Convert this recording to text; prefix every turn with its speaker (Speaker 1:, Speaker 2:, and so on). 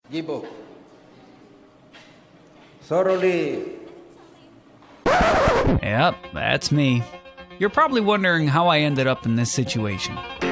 Speaker 1: Gibo. Thoroughly.
Speaker 2: Yep, that's me. You're probably wondering how I ended up in this situation.